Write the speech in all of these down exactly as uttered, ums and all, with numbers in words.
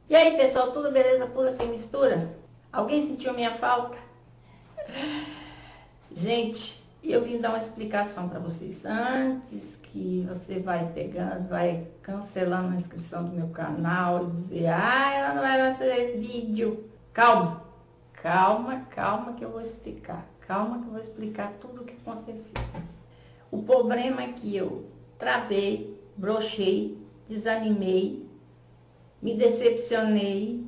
E aí, pessoal, tudo beleza pura sem mistura? Alguém sentiu minha falta? Gente, eu vim dar uma explicação para vocês antes que você vai pegando, vai cancelando a inscrição do meu canal e dizer, ah, ela não vai fazer vídeo. Calma, calma, calma que eu vou explicar. Calma que eu vou explicar tudo o que aconteceu. O problema é que eu travei, brochei, desanimei, me decepcionei,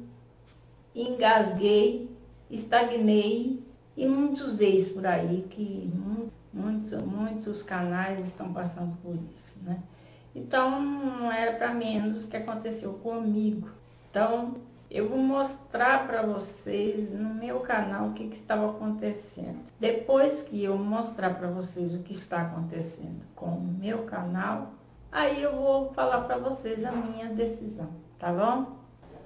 engasguei, estagnei e muitos ex por aí que muito, muitos canais estão passando por isso, né? Então não era para menos o que aconteceu comigo. Então eu vou mostrar para vocês no meu canal o que, que estava acontecendo. Depois que eu mostrar para vocês o que está acontecendo com o meu canal, aí eu vou falar para vocês a minha decisão, tá bom?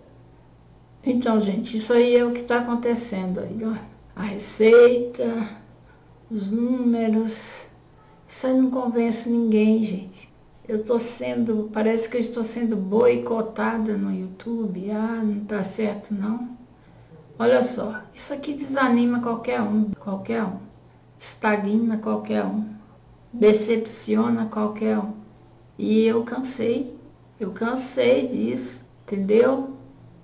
Então, gente, isso aí é o que está acontecendo aí, ó. A receita, os números, isso aí não convence ninguém, gente. Eu tô sendo, parece que eu estou sendo boicotada no YouTube. Ah, não tá certo não. Olha só, isso aqui desanima qualquer um, qualquer um. Estagna qualquer um. Decepciona qualquer um. E eu cansei, eu cansei disso, entendeu?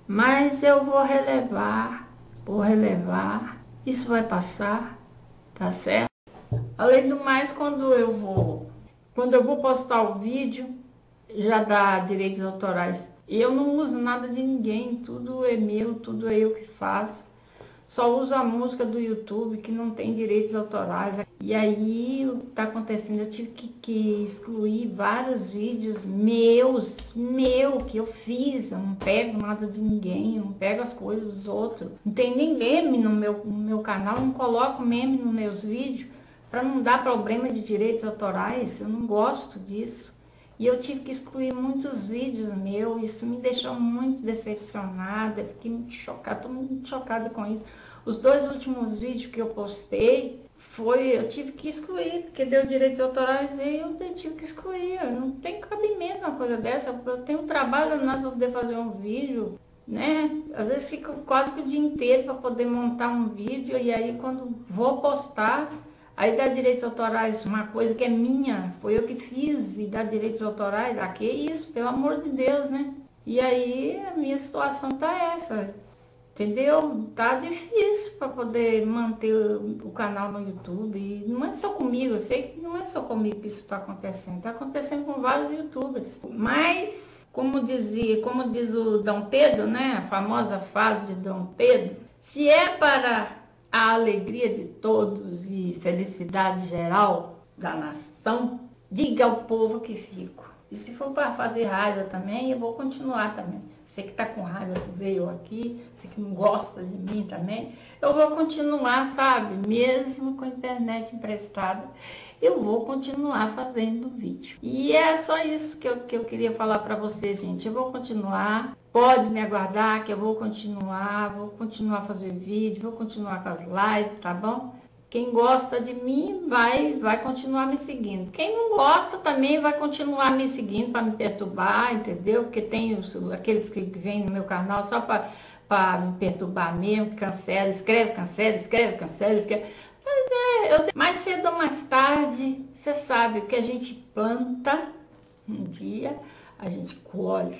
Mas eu vou relevar, vou relevar, isso vai passar, tá certo? Além do mais, quando eu vou, quando eu vou postar o vídeo, já dá direitos autorais. Eu não uso nada de ninguém, tudo é meu, tudo é eu que faço. Só uso a música do YouTube, que não tem direitos autorais. E aí, o que está acontecendo? Eu tive que, que excluir vários vídeos meus, meu, que eu fiz. Eu não pego nada de ninguém, não pego as coisas dos outros. Não tem nem meme no meu, no meu canal, não coloco meme nos meus vídeos, para não dar problema de direitos autorais. Eu não gosto disso. E eu tive que excluir muitos vídeos meus, isso me deixou muito decepcionada, fiquei muito chocada, estou muito chocada com isso. Os dois últimos vídeos que eu postei, foi, eu tive que excluir, porque deu direitos autorais e eu tive que excluir. Não tem cabimento uma coisa dessa, eu tenho um trabalho danado para poder fazer um vídeo, né? Às vezes fico quase que o dia inteiro para poder montar um vídeo e aí quando vou postar, aí dá direitos autorais, uma coisa que é minha, foi eu que fiz, e dá direitos autorais, ah, que isso, pelo amor de Deus, né? E aí a minha situação tá essa, entendeu? Tá difícil para poder manter o canal no YouTube, e não é só comigo, eu sei que não é só comigo que isso está acontecendo, tá acontecendo com vários youtubers, mas, como dizia, como diz o Dom Pedro, né, a famosa frase de Dom Pedro, se é para a alegria de todos e felicidade geral da nação, diga ao povo que fico. E se for para fazer raiva também, eu vou continuar também. Você que está com raiva que veio aqui, você que não gosta de mim também, eu vou continuar, sabe? Mesmo com a internet emprestada, eu vou continuar fazendo vídeo. E é só isso que eu, que eu queria falar para vocês, gente. Eu vou continuar, pode me aguardar que eu vou continuar, vou continuar a fazer vídeo, vou continuar com as lives, tá bom? Quem gosta de mim vai, vai continuar me seguindo. Quem não gosta também vai continuar me seguindo para me perturbar, entendeu? Porque tem os, aqueles que vêm no meu canal só para me perturbar mesmo, cancela, escreve, cancela, escreve, cancela, escreve. Mas, é, eu, mais cedo ou mais tarde, você sabe, o que a gente planta, um dia a gente colhe.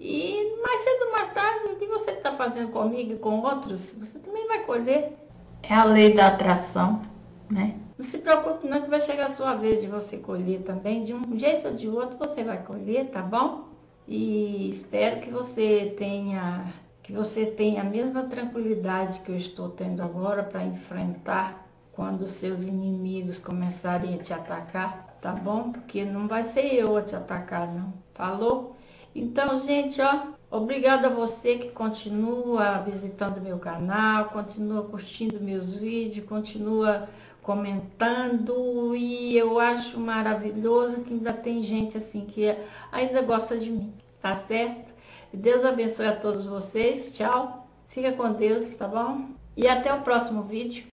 E mais cedo ou mais tarde, o que você está fazendo comigo e com outros, você também vai colher. É a lei da atração, né? Não se preocupe não que vai chegar a sua vez de você colher também. De um jeito ou de outro você vai colher, tá bom? E espero que você tenha, que você tenha a mesma tranquilidade que eu estou tendo agora para enfrentar quando seus inimigos começarem a te atacar, tá bom? Porque não vai ser eu a te atacar, não. Falou? Então, gente, ó, obrigada a você que continua visitando meu canal, continua curtindo meus vídeos, continua comentando, e eu acho maravilhoso que ainda tem gente assim que ainda gosta de mim, tá certo? Deus abençoe a todos vocês, tchau, fica com Deus, tá bom? E até o próximo vídeo.